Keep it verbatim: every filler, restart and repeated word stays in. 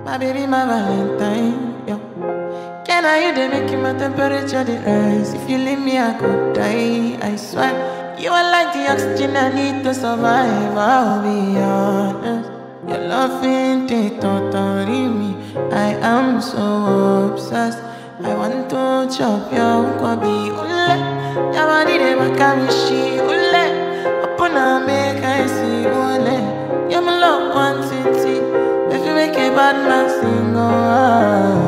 My baby, my Valentine, yo. Can I you they make my temperature the rise? If you leave me, I could die. I swear, you are like the oxygen I need to survive. I'll be honest. Your love ain't it totally me. I am so obsessed. I want to chop your kwabi ule. Your body they wakamishi ule. Open up, make I see ule. You're my love one city. If you make a bad man sing, oh, ah.